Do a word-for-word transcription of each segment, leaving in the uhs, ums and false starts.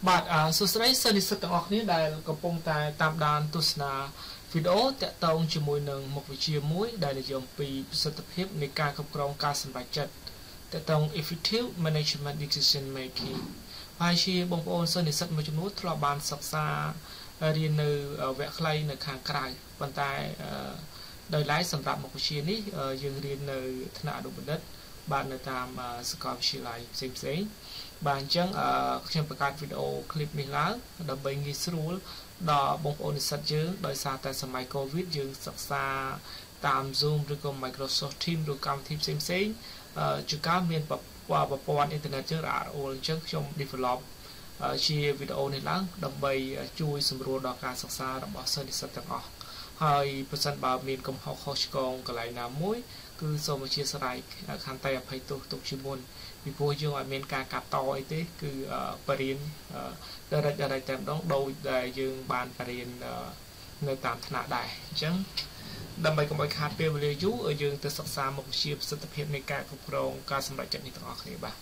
បាទអឺសួស្តីសិស្សនិស្សិតទាំងអស់គ្នាដែលកំពុងតែតាមដានទស្សនាវីដេអូតាក់ទងជាមួយនឹងមុខវិជ្ជាមួយដែលនិយាយអំពីប្រសិទ្ធភាពនៃការគ្រប់គ្រងការសម្រេចចិត្តតាក់ទង effective management decision making ហើយជាបងប្អូនសិស្សនិស្សិតមួយចំនួនធ្លាប់បានសិក្សារៀននៅវគ្គខ្លីនៅខាងក្រៅប៉ុន្តែដោយឡែកសម្រាប់មុខវិជ្ជានេះយើងរៀននៅថ្នាក់អនុបណ្ឌិតបាននៅតាមសាកលវិទ្យាល័យផ្សេងផ្សេងបាទអញ្ចឹងខ្ញុំបង្កើតវីដេអូឃ្លីបនេះឡើងដើម្បីងាយស្រួលដល់បងប្អូននិស្សិតយើងដោយសារតែសម័យ COVID យើងសិក្សាតាម Zoom ឬក៏ Microsoft Teams ឬកម្មវិធីផ្សេងផ្សេងជួនកាលមានប្រព័ន្ធអ៊ីនធឺណិតយើងរអាក់រអួលអញ្ចឹងខ្ញុំ develop ជាវីដេអូនេះឡើងដើម្បីជួយសម្រួលដល់ការសិក្សារបស់សិស្សនិស្សិតទាំងអស់ហើយប្រសិនបើមានកំហុសខុសឆ្គងកន្លែងណាមួយគឺសូមអធិស្ឋានខន្តីអភ័យទោសទុកជាមុនពីព្រោះយើងអត់មានការកាត់តអីទេគឺបរិញ្ញាបត្រ direct direct តែម្ដងដោយដែលយើងបានបរិញ្ញាបត្រនៅតាមថ្នាក់ដែរអញ្ចឹងដើម្បីកុំឲ្យខាតពេលវេលាយូរយើងទៅសិក្សាមុខវិជ្ជាប្រសិទ្ធភាពនៃការគ្រប់គ្រងការសម្រេចចិត្តនេះទាំងអស់គ្នាបាទ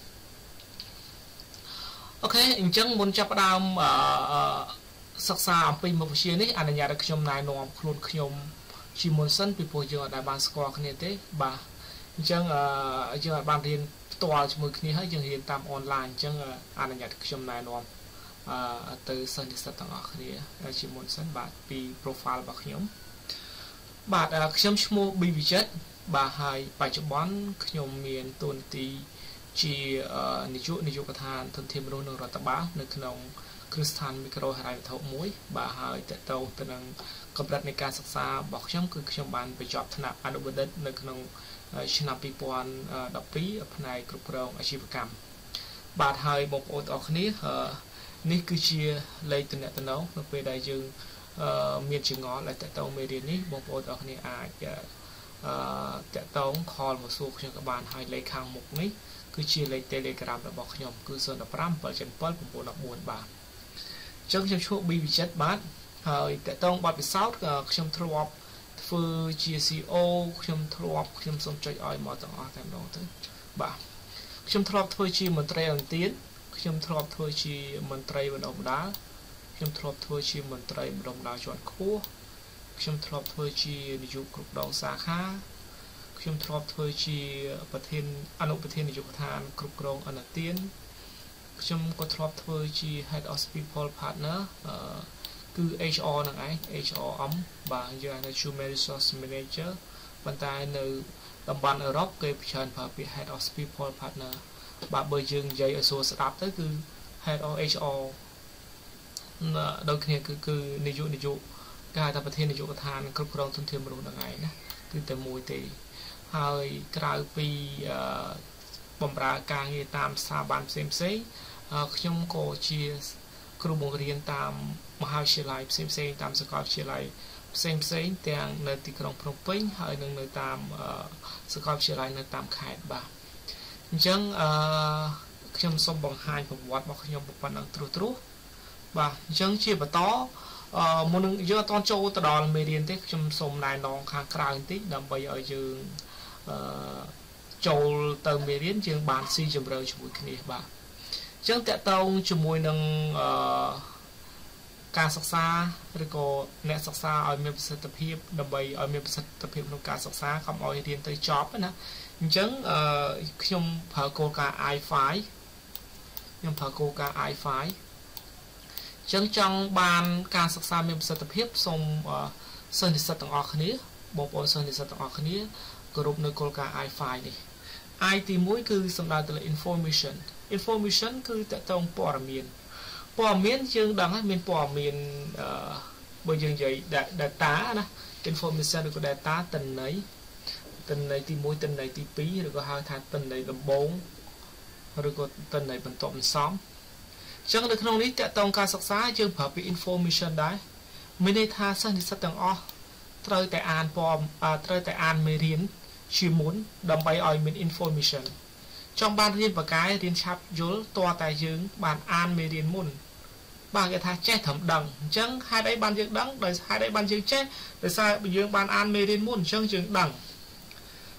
អូខេអញ្ចឹងមុនចាប់ផ្ដើមអឺសិក្សាអំពីមុខវិជ្ជានេះអនុញ្ញាតឲ្យខ្ញុំណែនាំខ្លួនខ្ញុំជាមុនសិនពីព្រោះយើងអត់ដែលបានស្គាល់គ្នាទេបាទអញ្ចឹងយើងអត់បានរៀនផ្ទាល់ជាមួយគ្នាហើយយើងរៀនតាមអនឡាញអញ្ចឹងអនុញ្ញាតខ្ញុំណែនាំអឺទៅសិស្សនិស្សិតទាំងអស់គ្នាជាមុនសិនបាទពី profile របស់ខ្ញុំបាទខ្ញុំឈ្មោះ ប៊ី វិចិត្របាទហើយបច្ចុប្បន្នខ្ញុំមានតួនាទីជានាយកនាយកដ្ឋានធនធានមនុស្សនិងរដ្ឋបាលនៅក្នុងគ្រឹះស្ថានមីក្រូហិរញ្ញវត្ថុមួយបាទហើយតទៅទៅនឹងកម្រិតនៃការសិក្សារបស់ខ្ញុំគឺខ្ញុំបានបញ្ចប់ថ្នាក់អនុបណ្ឌិតនៅក្នុងឆ្នាំពីរពាន់ដប់ពីរផ្នែកគ្រប់គ្រងអាជីវកម្មបាទហើយបងប្អូនទាំងអស់គ្នានេះគឺជាលេខទំនាក់ទំនងនៅពេលដែលយើងមានចងល់ដែលតទៅមេរៀននេះបងប្អូនទាំងអស់គ្នាអាចអឺតទៅខលមកសួរខ្ញុំក៏បានហើយលេខខាងមុខនេះគឺជាលេខ Telegram របស់ខ្ញុំគឺ ศูนย์ ห้า เจ็ด เจ็ด เจ็ด เก้า เก้า หนึ่ง สี่ បាទអញ្ចឹងខ្ញុំឈ្មោះ ប៊ី វិចិត្របាទហើយតទៅបទពិសោធន៍ខ្ញុំធ្លាប់ធ្វើជា ซี อี โอ ខ្ញុំធ្លាប់ខ្ញុំសូមចុចឲ្យមកទាំងអស់តែម្ដងទៅបាទខ្ញុំធ្លាប់ធ្វើជាមន្ត្រីអន្តរជាតិខ្ញុំធ្លាប់ធ្វើជាមន្ត្រីបណ្ដុះបណ្ដាលខ្ញុំធ្លាប់ធ្វើជាមន្ត្រីបណ្ដុះបណ្ដាលជាន់ខ្ពស់ខ្ញុំធ្លាប់ធ្វើជានាយកគ្រប់គ្រងសាខាខ្ញុំធ្លាប់ធ្វើជាប្រធានអនុប្រធាននាយកដ្ឋានគ្រប់គ្រងអនុទានខ្ញុំក៏ធ្លាប់ធ្វើជា Head of People Partner គឺ เอช อาร์ ហ្នឹងឯង เอช อาร์ អឹមបាទយើងហៅថា Human Resource Manager ប៉ុន្តែនៅតំបន់អឺរ៉ុបគេច្រើនប្រើពាក្យ Head of People Partner បាទបើយើងនិយាយឲ្យស្រួលស្ដាប់ទៅគឺ Head of เอช อาร์ ដូចគ្នាគឺគឺនាយកនាយកគេហៅថាប្រធាននាយកដ្ឋានគ្រប់គ្រងធនធានមនុស្សហ្នឹងឯងណាគឺតែមួយទេហើយក្រៅពីបម្រើការងារតាមស្ថាប័នផ្សេងផ្សេងខ្ញុំក៏ជាគ្រូបង្រៀនតាមមហាវិទ្យាល័យផ្សេងផ្សេងតាមសាកលវិទ្យាល័យផ្សេងផ្សេងទាំងនៅទីក្រុងភ្នំពេញហើយនឹងនៅតាមសាកលវិទ្យាល័យនៅតាមខេត្តបាទអញ្ចឹងអឺខ្ញុំសូមបង្ហាញប្រវត្តិរបស់ខ្ញុំប៉ុណ្ណឹងត្រួសត្រាសបាទអញ្ចឹងជាបន្តអឺមុននឹងយើងអត់តចូលទៅដល់មេរៀនទេខ្ញុំសូមណែនាំខាងក្រៅបន្តិចដើម្បីឲ្យយើងអឺចូលទៅមេរៀនយើងបានស៊ីជម្រៅជាមួយគ្នាបាទអញ្ចឹងតកតងជាមួយនឹងអឺការសិក្សាឬក៏អ្នកសិក្សាឲ្យមានប្រសិទ្ធភាពដើម្បីឲ្យមានប្រសិទ្ធភាពក្នុងការសិក្សាកុំឲ្យរៀនទៅចប់ណាអញ្ចឹងអឺខ្ញុំប្រើគោលការណ៍ អាយ ហ្វាយ ខ្ញុំប្រើគោលការណ៍ អាយ ហ្វាយ អញ្ចឹងចង់បានការសិក្សាមានប្រសិទ្ធភាពសូមសិស្សនិស្សិតទាំងអស់គ្នាបងប្អូនសិស្សនិស្សិតទាំងអស់គ្នាគោរពនៅគោលការណ៍ អាយ ហ្វាយ នេះ I ទីមួយគឺសំដៅទៅលើ information information គឺតកតងព័ត៌មានព័ត៌មានយើងដឹងហើយមានព័ត៌មានអឺបើយើងនិយាយ data ណា information ឬក៏ data ទិន្នន័យទិន្នន័យទីមួយទិន្នន័យទីពីរឬក៏ហៅថាទិន្នន័យដំបូងឬក៏ទិន្នន័យបន្ទាប់បន្សំអញ្ចឹងនៅក្នុងនេះតកតងការសិក្សាយើងប្រើពាក្យ information ដែរមានន័យថាសិស្សនិស្សិតទាំងអស់ត្រូវតែអានព័ត៌មានត្រូវតែអានមេរៀនជាមុនដើម្បីឲ្យមាន information ចង់បានរៀនបកកាយរៀនឆាប់យល់តើតែយើងបានអានមេរៀនមុនបាទគេថាចេះត្រឹមដឹងអញ្ចឹងហេតុអីបានយើងដឹងដោយហេតុអីបានយើងចេះដោយសារយើងបានអានមេរៀនមុនអញ្ចឹងយើងដឹង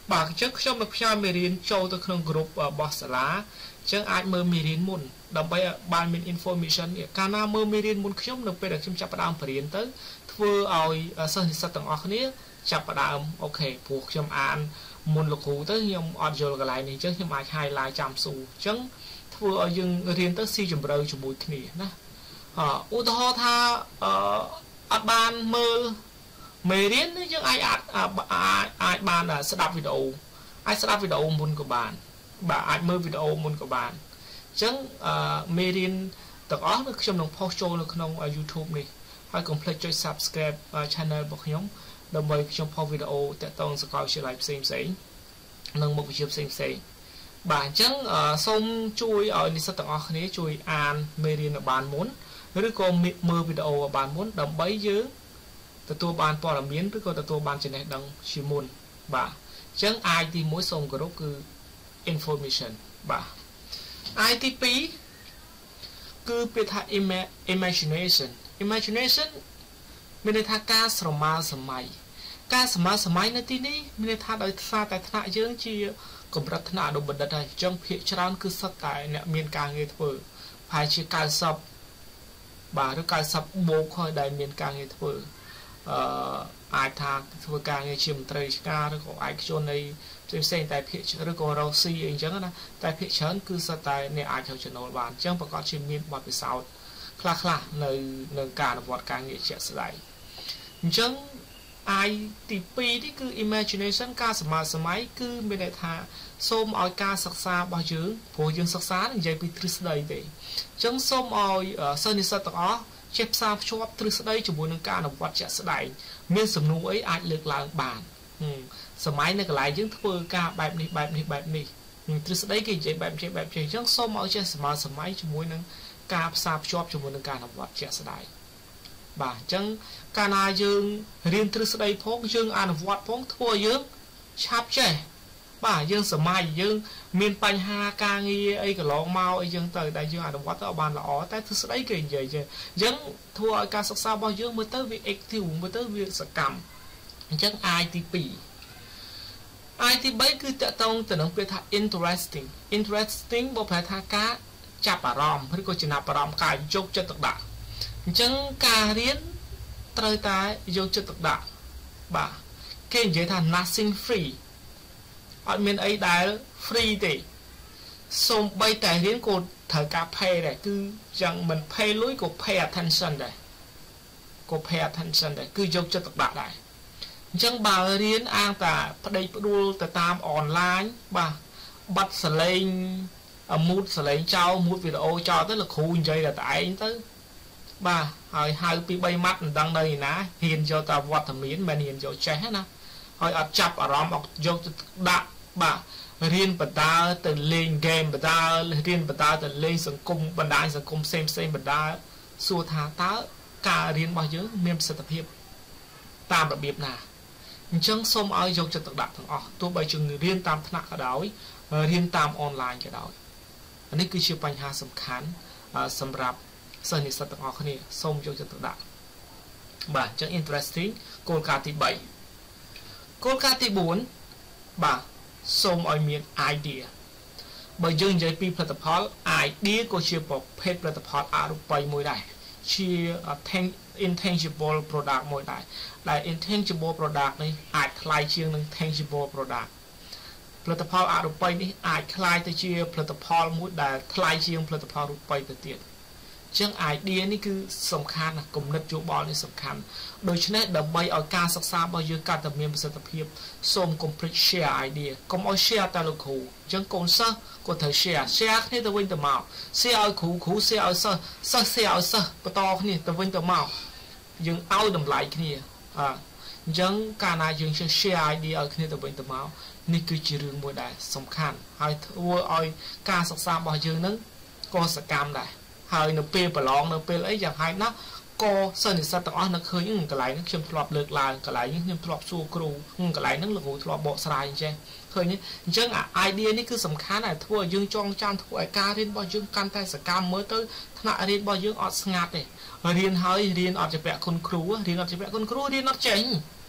bà trước trong được cho mê riêng châu từក្នុង group bó xã lá chứ ai mơ mê riêng môn đọc bây bàn mình information cả na mơ mê riêng môn trong được bây được trong chạp bà đàm phải riêng tới vừa ôi sân sát tầng ọc này chạp bà đàm ok buộc trong án môn lục hữu tới nhưng audio cái lại này chứ nhưng mà hai lại chạm xù chẳng vừa ở dừng riêng tới si chùm rơi chùm bụi kia nè ưu thô tha ở bàn mơ mê riêng chứ ai ai bàn là sẽ đọc video ai sẽ đọc video môn của bạn bà ai mơ video môn của bạn chẳng mê riêng tất cả nó trong đồng post show nó trong YouTube này hãy complete cho subscribe channel của nhóm đồng thời trong post video tại tông sẽ coi trở lại xem xem nâng một video xem xem bạn chẳng xong chui ở đi sát tầng ở này chui an mê riêng ở bàn muốn rồi còn mơ video ở bàn muốn đồng bấy dưới từ tôi bàn bỏ làm miếng rồi còn từ tôi bàn trên này đăng chuyên môn bà chẳng ai thì mỗi xong group cứ information bà i tê pê cứ biết thà imagination imagination mình thà ca sờ ma sờ mày ca sờ ma sờ mày nơi tí ní mình thà đợi xa tại thà dương chi cùng rất thà đồ bật đây trong phía trán cứ sát tại nè miền ca nghe thử phải chỉ ca sập bà rồi ca sập bố khỏi đại miền ca nghe thử ai thà thưa ca nghe chìm trời ca rồi có ai cho này xem xem tại phía rồi có rau xi anh chẳng na tại phía trán cứ sát tại nè ai theo channel bàn chẳng phải có chìm miền bọt bị sao khla khla nơi nơi cả bọt ca nghe chạy sải chẳng i tê pê thì cứ imagination caสมัยสมัยគឺមានន័យថាសូមឲ្យការសិក្សារបស់យើងព្រោះយើងសិក្សានិយាយពីទ្រឹស្ដីទេអញ្ចឹងសូមឲ្យសិស្សនិស្សិតទាំងអស់ចេះផ្សារភ្ជាប់ទ្រឹស្ដីជាមួយនឹងការអនុវត្តជាក់ស្ដែងមានសំណួរអីអាចលើកឡើងបានសម័យនៅកន្លែងយើងធ្វើការបែបនេះបែបនេះបែបនេះទ្រឹស្ដីគេនិយាយបែបនេះបែបនេះអញ្ចឹងសូមឲ្យចេះសម័យសម័យជាមួយនឹងការផ្សារភ្ជាប់ជាមួយនឹងការអនុវត្តជាក់ស្ដែងបាទអញ្ចឹងកាលណាយើងរៀនទ្រឹស្ដីផងយើងអនុវត្តផងធ្វើយើងឆាប់ចេះបាទយើងសម័យយើងមានបញ្ហាការងារអីកន្លងមកអីចឹងទៅដែលយើងអនុវត្តទៅបានល្អតែទ្រឹស្ដីគេនិយាយចេះអញ្ចឹងធ្វើឲ្យការសិក្សារបស់យើងមើលទៅវា active មើលទៅវាសកម្មអញ្ចឹង i ទីពីរ i ទីបីគឺតកតងទៅនឹងពាក្យថា interesting interesting បើប្រែថាការចាប់អារម្មណ៍ឬក៏ចំណាប់អារម្មណ៍ការយកចិត្តទុកដាក់អញ្ចឹងការរៀនត្រូវតែយកចិត្តទុកដាក់បាទគេនិយាយថា nothing free អត់មានអីដែល free ទេសូម្បីតែរៀនក៏ត្រូវការ pay ដែរគឺយ៉ាងមិន pay លុយក៏ pay attention ដែរក៏ pay attention ដែរគឺយកចិត្តទុកដាក់ដែរអញ្ចឹងបើរៀនអាងតាប្តីផ្ដួលទៅតាមអនឡាញបាទបាត់សលេងមូតសលេងចោលមូតវីដេអូចោលទៅលោកគ្រូនិយាយតែឯងទៅបាទហើយហៅពីបីម៉ាត់មិនដឹងនៅណាហ៊ានយកតែវត្តមានមិនហ៊ានយកចេះណាហើយអត់ចាប់អារម្មណ៍អត់យកទៅដាក់បាទរៀនបណ្ដាទៅលេងហ្គេមបណ្ដារៀនបណ្ដាទៅលេងសង្គមបណ្ដាញសង្គមផ្សេងផ្សេងបណ្ដាសួរថាតើការរៀនរបស់យើងមានប្រសិទ្ធភាពតាមរបៀបណាអញ្ចឹងសូមឲ្យយកចិត្តទុកដាក់ទាំងអស់ទោះបីជារៀនតាមថ្នាក់ក៏ដោយរៀនតាមអនឡាញក៏ដោយនេះគឺជាបញ្ហាសំខាន់សម្រាប់សិស្សនិស្សិតទាំងអស់គ្នាសូមយកចិត្តទុកដាក់បាទអញ្ចឹង interesting គោលការណ៍ទីបីគោលការណ៍ទីបួនបាទសូមឲ្យមាន idea បើយើងនិយាយពីផលិតផល idea ក៏ជាប្រភេទផលិតផលអរូបីមួយដែរជា intangible product មួយដែរដែល intangible product នេះអាចคล้ายជាងនឹង tangible product ផលិតផលអរូបីនេះអាចคล้ายទៅជាផលិតផលមួយដែលคล้ายជាងផលិតផលរូបីទៅទៀតចឹង idea នេះគឺសំខាន់ណាស់គំនិតយោបល់នេះសំខាន់ដូច្នេះដើម្បីឲ្យការសិក្សារបស់យើងកាន់តែមានប្រសិទ្ធភាពសូមកុំភ្លេច share idea កុំឲ្យ share តែលោកគ្រូអញ្ចឹងកូនសិស្សក៏ត្រូវ share share គ្នាទៅវិញទៅមក share ឲ្យគ្រូគ្រូ share ឲ្យសិស្សសិស្ស share ឲ្យសិស្សបន្តគ្នាទៅវិញទៅមកយើងឲ្យតម្លៃគ្នាអញ្ចឹងកាលណាយើង share idea ឲ្យគ្នាទៅវិញទៅមកនេះគឺជារឿងមួយដែលសំខាន់ហើយធ្វើឲ្យការសិក្សារបស់យើងនឹងក៏សកម្មដែរហើយនៅពេលប្រឡងនៅពេលអីយ៉ាងហោចណាស់ក៏សិស្សនិស្សិតទាំងអស់នៅឃើញកន្លែងហ្នឹងខ្ញុំធ្លាប់លើកឡើងកន្លែងនេះខ្ញុំធ្លាប់សួរគ្រូកន្លែងហ្នឹងលោកគ្រូធ្លាប់បកស្រាយអញ្ចឹងឃើញអញ្ចឹងអា idea នេះគឺសំខាន់តែធ្វើឲ្យយើងចងចាំធ្វើឲ្យការរៀនរបស់យើងកាន់តែសកម្មមើលទៅថ្នាក់រៀនរបស់យើងអត់ស្ងាត់ទេរៀនហើយរៀនអត់ជាពាក់គុណគ្រូរៀនអត់ជាពាក់គុណគ្រូរៀនអត់ចេញ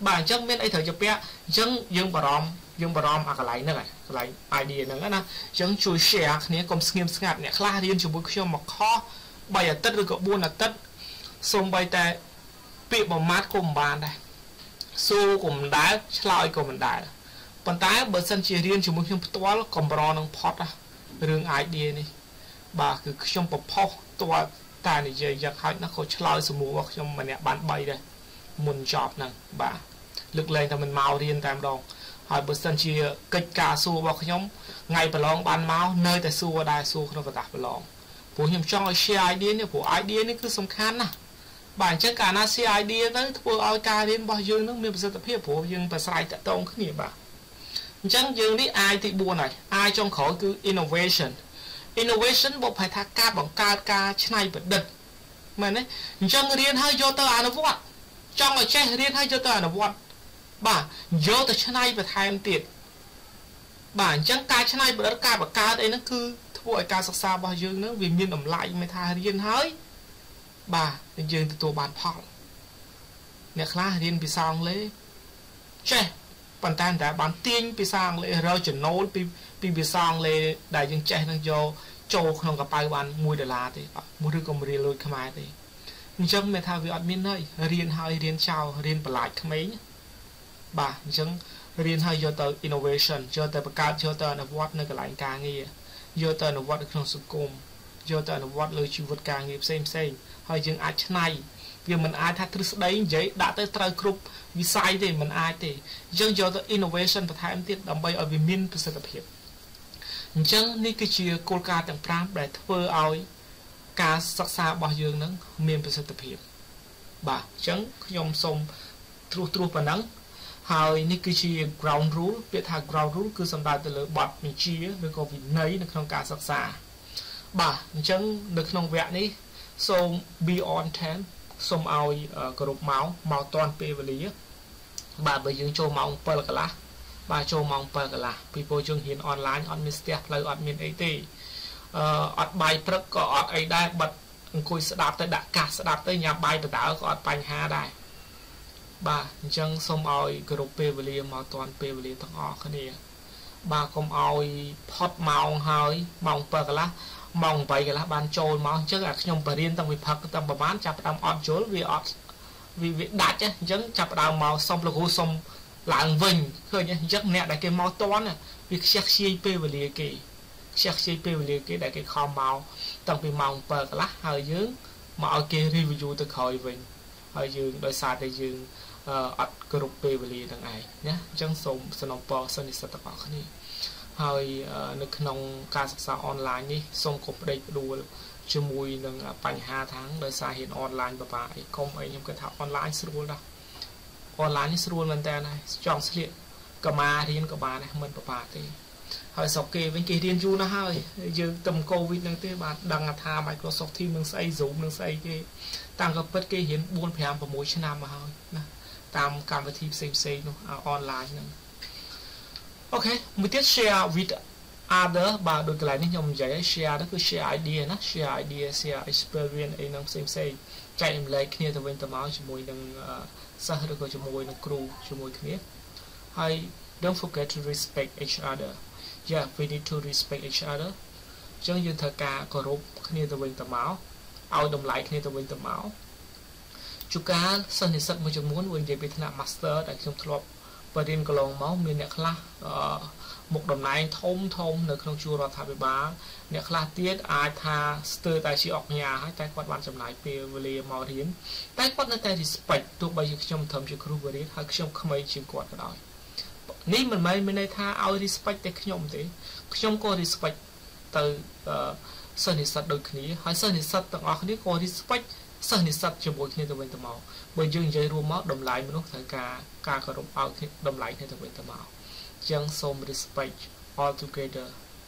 បាទអញ្ចឹងមានអីត្រូវជាពាក់អញ្ចឹងយើងបារម្ភយើងបារម្ភអាកន្លែងហ្នឹងហើយកន្លែង idea ហ្នឹងណាអញ្ចឹងជួយ share គ្នាកុំស្ងៀមស្ងាត់អ្នកខ្លះរៀនជាមួយខ្ញុំមកខុស3អាទិត្យឬក៏4អាទិត្យសូម្បីតែពាក្យមួយម៉ាត់ក៏មិនបានដែរសួរក៏មិនដែរឆ្លើយក៏មិនដែរប៉ុន្តែបើសិនជារៀនជាមួយខ្ញុំផ្ទាល់កម្រនឹងផុតរឿង idea នេះបាទគឺខ្ញុំប្រផុសតើតែនិយាយយកហើយណាក៏ឆ្លើយសំណួររបស់ខ្ញុំម្នាក់បាន3ដែរមុនចប់ហ្នឹងបាទលើកលែងតែមិនមករៀនតែម្ដងហើយបើសិនជាកិច្ចការសួររបស់ខ្ញុំថ្ងៃប្រឡងបានមកនៅតែសួរដែរសួរក្នុងកតាប្រឡងព្រោះខ្ញុំចង់ឲ្យ share idea នេះព្រោះ idea នេះគឺសំខាន់ណាស់បាទអញ្ចឹងកាលណា share idea ទៅធ្វើឲ្យការរៀនរបស់យើងនឹងមានប្រសិទ្ធភាពព្រោះយើងប្រស្រ័យតាក់ទងគ្នាបាទអញ្ចឹងយើងនេះ I ទី4ហើយ I ចុងក្រោយគឺ innovation innovation បបផែថាការបង្កើតការច្នៃប្រឌិតមែនទេអញ្ចឹងរៀនហើយយកទៅអនុវត្តចង់ឲ្យចេះរៀនហើយយកទៅអនុវត្តបាទយកទៅច្នៃបន្ថែមទៀតបាទអញ្ចឹងការច្នៃប្រឌិតការបង្កើតអីហ្នឹងគឺធ្វើឲ្យការសិក្សារបស់យើងហ្នឹងវាមានតម្លៃមិនថារៀនហើយបាទយើងទទួលបានផលអ្នកខ្លះរៀនភាសាអង់គ្លេសចេះប៉ុន្តែតែបានទាញភាសាអង់គ្លេសរកចំណូលពីពីភាសាអង់គ្លេសដែលយើងចេះនឹងយកចូលក្នុងកប៉ៅបាន1ដុល្លារទេមួយឬក៏រៀនលុយខ្មែរទេអញ្ចឹងមានថាវាអត់មានហើយរៀនហើយរៀនចោលរៀនបន្លាចក្មេងបាទអញ្ចឹងរៀនហើយយកទៅ innovation យកទៅបង្កើតយកទៅអនុវត្តនៅកន្លែងការងារយកទៅអនុវត្តនៅក្នុងសង្គមយកទៅអនុវត្តលើជីវិតការងារផ្សេងផ្សេងហើយយើងអាចច្នៃវាមិនអាចថាទ្រឹស្ដីនិយាយដាក់ទៅត្រូវគ្រប់វិស័យទេមិនអាចទេអញ្ចឹងយកទៅ innovation បន្ថែមទៀតដើម្បីឲ្យវាមានប្រសិទ្ធភាពអញ្ចឹងនេះគឺជាគោលការណ៍ទាំង5ដែលធ្វើឲ្យការសិក្សារបស់យើងនឹងមានប្រសិទ្ធភាពបាទអញ្ចឹងខ្ញុំសូមត្រួសត្រាសប៉ុណ្ណឹងហើយនេះគឺជា ground rule ពាក្យថា ground rule គឺសំដៅទៅលើបទបញ្ជាឬក៏វិន័យនៅក្នុងការសិក្សាបាទអញ្ចឹងនៅក្នុងវគ្គនេះសូម be on time សូមឲ្យគោរពម៉ោងមកតាន់ពេលវេលាបាទបើយើងចូលម៉ោង7កន្លះបាទចូលម៉ោង7កន្លះពីព្រោះយើងរៀនអនឡាញអត់មានស្ទះផ្លូវអត់មានអីទេអឺអត់បាយព្រឹកក៏អត់អីដែរបិទអង្គុយស្ដាប់ទៅដាក់កាសស្ដាប់ទៅញ៉ាំបាយបដៅក៏អត់បញ្ហាដែរបាទអញ្ចឹងសូមឲ្យគោរពពេលវេលាមកតាន់ពេលវេលាទាំងអស់គ្នាបាទកុំឲ្យផុតម៉ោងហើយម៉ោង7កន្លះម៉ោង8កន្លះបានចូលមកអញ្ចឹងអាខ្ញុំបរៀនតាំងពីផឹកតាំងប្រហែលចាប់ផ្ដើមអត់យល់វាអត់វាវាដាច់អញ្ចឹងចាប់ផ្ដើមមកសុំលោកគ្រូសុំឡើងវិញឃើញអញ្ចឹងអ្នកដែលគេមកតាន់វាខ្ជះខ្ជាយពេលវេលាគេខ្ជះខ្ជាយពេលវេលាគេដែលគេខំមកតាំងពីម៉ោង7កន្លះហើយយើងមកឲ្យគេ review ទៅក្រោយវិញហើយយើងដោយសារតែយើងអត់គ្រប់ពេលវេលាទាំងឯងណាអញ្ចឹងសូមសនំពរសិស្សនិស្សិតទាំងអស់គ្នាហើយនៅក្នុងការសិក្សាអនឡាញនេះសូមកុំផ្ដេកផ្ដួលជាមួយនឹងបញ្ហាທາງដោយសារហ៊ានអនឡាញបបាអីកុំអីខ្ញុំគិតថាអនឡាញស្រួលដែរអនឡាញនេះស្រួលមែនតើណាចង់ស្លៀកកម្មារៀនក៏បានដែរមិនបបាទេហើយស្រុកគេវិញគេរៀនយូរណាស់ហើយយើងទៅកូវីដហ្នឹងទេបាទដឹងថា Microsoft Teams នឹងស្អី Zoom នឹងស្អីគេតាំងក៏ពិតគេរៀន4 5 6ឆ្នាំមកហើយណាតាមកម្មវិធីផ្សេងផ្សេងនោះអនឡាញហ្នឹងអូខេមួយទៀត share with other បាទដូចកន្លែងនេះខ្ញុំនិយាយ share ហ្នឹងគឺ share idea ណា share idea share experience អីហ្នឹងផ្សេងផ្សេងចែករំលែកគ្នាទៅវិញទៅមកជាមួយនឹងសិស្សឬក៏ជាមួយនឹងគ្រូជាមួយគ្នាហើយ don't forget to respect each other yeah we need to respect each other អញ្ចឹងយើងត្រូវការគោរពគ្នាទៅវិញទៅមកឲ្យតម្លៃគ្នាទៅវិញទៅមកជួនកាលសិស្សនិស្សិតមួយចំនួនវិញនិយាយពីថ្នាក់ master ដែលខ្ញុំធ្លាប់បរៀនកន្លងមកមានអ្នកខ្លះមុខតំណែងធំធំនៅក្នុងជួររដ្ឋាភិបាលអ្នកខ្លះទៀតអាចថាស្ទើរតែជាអុកញ៉ាហើយតែគាត់បានចំណាយពេលវេលាមករៀនតែគាត់នៅតែ respect ទោះបីជាខ្ញុំធំជាគ្រូបរិញ្ញាហើយខ្ញុំក្មេងជាងគាត់ក៏ដោយនេះមិនមែនមានន័យថាឲ្យ respect តែខ្ញុំទេខ្ញុំក៏ respect ទៅសិស្សនិស្សិតដូចគ្នាហើយសិស្សនិស្សិតទាំងអស់គ្នាក៏ respect សិស្សនិស្សិតជាមួយគ្នាទៅវិញទៅមកបើយើងនិយាយរួមមកតម្លៃមនុស្សត្រូវការការគោរពឲ្យតម្លៃគ្នាទៅវិញទៅមកអញ្ចឹងសូម respect all together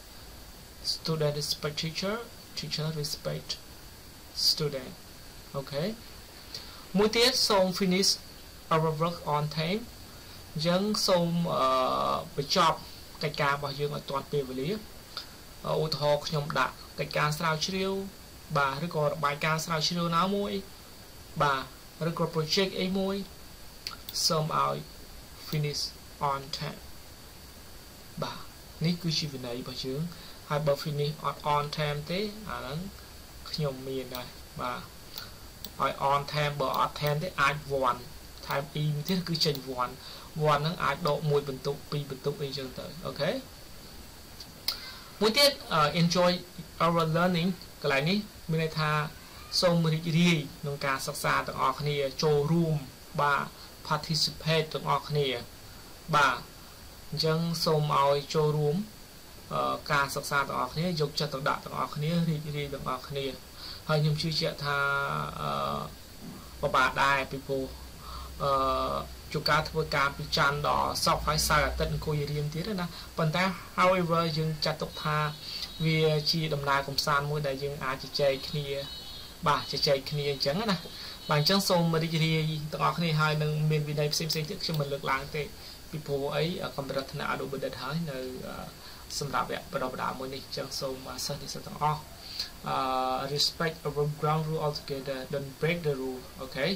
student respect teacher teacher respect student okay មួយទៀតសូម finish our work on time អញ្ចឹងសូមបញ្ចប់កិច្ចការរបស់យើងឲ្យទាន់ពេលវេលាឧទាហរណ៍ខ្ញុំដាក់កិច្ចការស្រាវជ្រាវបាទឬក៏របាយការណ៍ស្រាវជ្រាវណាមួយបាទឬក៏ project អីមួយសូមឲ្យ finish on time បាទនេះគឺជាវិន័យរបស់យើងហើយបើ finish on time ទេអាហ្នឹងខ្ញុំមានដែរបាទឲ្យ on time បើអត់ time ទេអាច one time e ទៀតគឺចេញ one one ហ្នឹងអាចដកមួយបន្ទុកពីរបន្ទុកអីចឹងទៅអូខេមួយទៀត enjoy our learning កន្លែងនេះមានន័យថាសូមរីករាយក្នុងការសិក្សាទាំងអស់គ្នាចូលរួមបាទ participate ទាំងអស់គ្នាបាទអញ្ចឹងសូមឲ្យចូលរួមការសិក្សាទាំងអស់គ្នាយកចិត្តទុកដាក់ទាំងអស់គ្នារីករាយទាំងអស់គ្នាហើយខ្ញុំជឿជាក់ថាបបាដែរពីព្រោះអឺជួការធ្វើការពីច័ន្ទដល់សប្តាហ៍ហើយសៅរ៍អាទិត្យអង្គុយរៀនទៀតណាប៉ុន្តែ however យើងចាត់ទុកថាវាជាដំណើរកំសាន្តមួយដែលយើងអាចជជែកគ្នាបាទជជែកគ្នាអញ្ចឹងណាបាទអញ្ចឹងសូមរីករាយទាំងអស់គ្នាហើយនឹងមានវិន័យផ្សេងៗទៀតខ្ញុំមិនលើកឡើងទេពីព្រោះអីកម្រិតថ្នាក់អនុបណ្ឌិតហើយនៅសម្រាប់វគ្គបណ្ដុះបណ្ដាលមួយនេះអញ្ចឹងសូមសិស្សនិស្សិតទាំងអស់ respect our ground rule altogether don't break the rule okay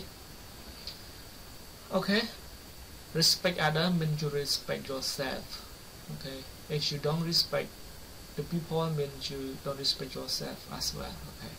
okay respect other means you respect yourself okay if you don't respect the people means you don't respect yourself as well okay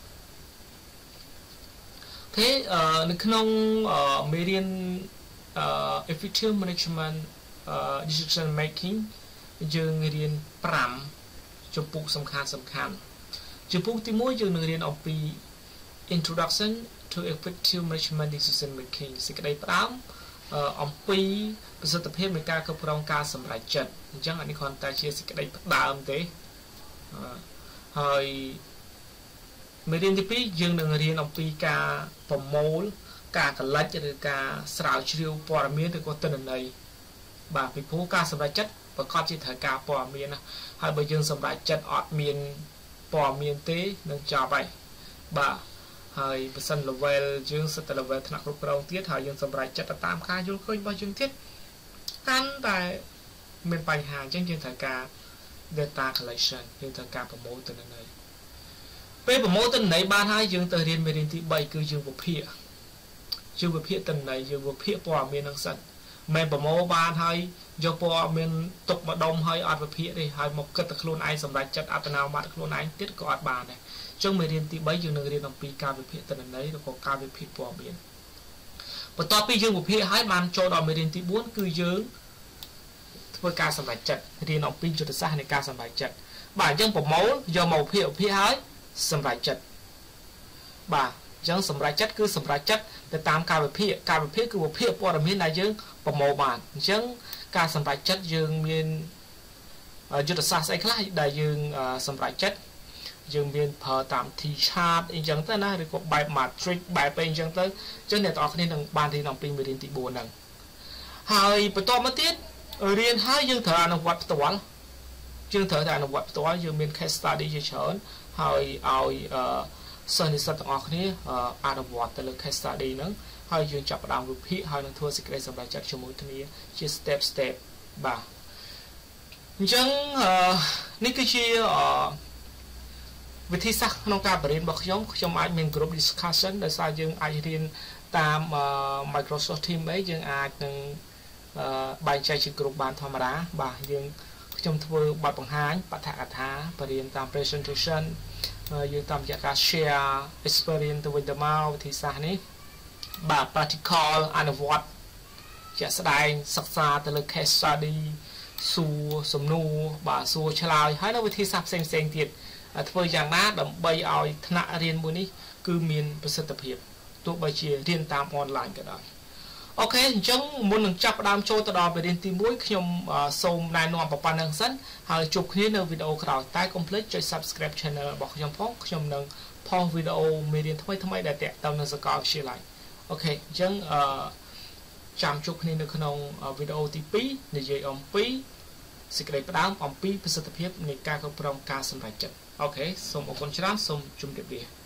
ទេនៅក្នុងមេរៀន effective management decision making យើងរៀនfiveជំពូកសំខាន់សំខាន់ជំពូកទីoneយើងនឹងរៀនអំពី introduction to effective management decision making សេចក្តីផ្ដើមអំពីប្រសិទ្ធភាពនៃការគ្រប់គ្រងការសម្រេចចិត្តអញ្ចឹងអានេះគ្រាន់តែជាសេចក្តីផ្ដើមទេហើយមេរៀនទីtwoយើងនឹងរៀនអំពីការប្រមូលការកលិចឬការស្រាវជ្រាវព័ត៌មានឬក៏ទិន្នន័យបាទពីព្រោះការសម្រេចចិត្តប្រកបជាត្រូវការព័ត៌មានណាហើយបើយើងសម្រេចចិត្តអត់មានព័ត៌មានទេនឹងចប់ហើយបាទហើយបើសិន level យើងសិតតែ level ថ្នាក់គ្រប់គ្រងទៀតហើយយើងសម្រេចចិត្តតាមការយល់ឃើញរបស់យើងទៀតកាន់តែមានបញ្ហាអញ្ចឹងយើងត្រូវការ data collection យើងត្រូវការប្រមូលទិន្នន័យពេលប្រមូលទិន្នន័យបានហើយយើងទៅរៀនមេរៀនទីthreeគឺយើងវិភាគយើងវិភាគទិន្នន័យយើងវិភាគព័ត៌មាននឹងសិនមិនប្រមូលបានហើយយកព័ត៌មានទុកមកដុំហើយអត់វិភាគទេហើយមកគិតតែខ្លួនឯងសម្រេចចិត្តអត្តនោម័តខ្លួនឯងទៀតក៏អត់បានដែរអញ្ចឹងមេរៀនទីthreeយើងនឹងរៀនអំពីការវិភាគទិន្នន័យឬក៏ការវិភាគព័ត៌មានបន្ទាប់ពីយើងវិភាគហើយបានចូលដល់មេរៀនទីfourគឺយើងធ្វើការសម្រេចចិត្តរៀនអំពីយុទ្ធសាស្ត្រនៃការសម្រេចចិត្តបាទអញ្ចឹងប្រមូលយកមកវិភាគវិភាគហើយសម្រេចចិត្តបាទអញ្ចឹងសម្រេចចិត្តគឺសម្រេចចិត្តទៅតាមការវិភាគការវិភាគគឺវិភាគព័ត៌មានដែលយើងប្រមូលបានអញ្ចឹងការសម្រេចចិត្តយើងមានយុទ្ធសាស្ត្រស្អីខ្លះដែលយើងសម្រេចចិត្តយើងមានប្រើតាម T chart អីចឹងទៅណាឬក៏បែប matrix បែបអីចឹងទៅអញ្ចឹងអ្នកទាំងអស់គ្នានឹងបានរៀនអំពីមេរៀនទីfourហ្នឹងហើយបន្តមកទៀតរៀនហើយយើងត្រូវអនុវត្តផ្ទាល់យើងត្រូវតែអនុវត្តផ្ទាល់យើងមាន case study ជាច្រើនហើយឲ្យសិស្សនិស្សិតទាំងអស់គ្នាអនុវត្តទៅលើ case study ហ្នឹងហើយយើងចាប់ផ្ដើមវិភាគហើយនឹងធ្វើសេចក្តីសម្រេចចិត្តជាមួយគ្នាជា step step បាទអញ្ចឹងនេះគឺជាវិធីសាស្ត្រក្នុងការបរៀនរបស់ខ្ញុំខ្ញុំអាចមាន group discussion ដោយសារយើងអាចរៀនតាម Microsoft Teams អីយើងអាចនឹងបែងចែកជា group បានធម្មតាបាទយើងខ្ញុំធ្វើបទបង្ហាញបឋកថាបរៀនតាម presentation យើងតាមរយៈការ share experience ទៅវិញទៅមកវិធីសាស្ត្រនេះបាទ practical អនុវត្តជាក់ស្ដែងសិក្សាទៅលើ case study សួរសំណួរបាទសួរឆ្លើយហើយនៅវិធីសាស្ត្រផ្សេងផ្សេងទៀតធ្វើយ៉ាងណាដើម្បីឲ្យថ្នាក់រៀនមួយនេះគឺមានប្រសិទ្ធភាពទោះបីជារៀនតាម online ក៏ដោយអូខេអញ្ចឹងមុននឹងចាប់ផ្ដើមចូលទៅដល់មេរៀនទីoneខ្ញុំសូមណែនាំប៉ុណ្ណឹងសិនហើយជួបគ្នានៅវីដេអូក្រោយតែកុំភ្លេចចុច subscribe channel របស់ខ្ញុំផងខ្ញុំនឹងផុសវីដេអូមេរៀនថ្មីថ្មីដែលតាក់ទងនឹងសាកលវិទ្យាល័យអូខេអញ្ចឹងអឺចាំជួបគ្នានៅក្នុងវីដេអូទីtwoនិយាយអំពីសេចក្តីផ្ដើមអំពីប្រសិទ្ធភាពនៃការគ្រប់គ្រងការសម្រេចចិត្តអូខេសូមអរគុណច្រើនសូមជម្រាបលា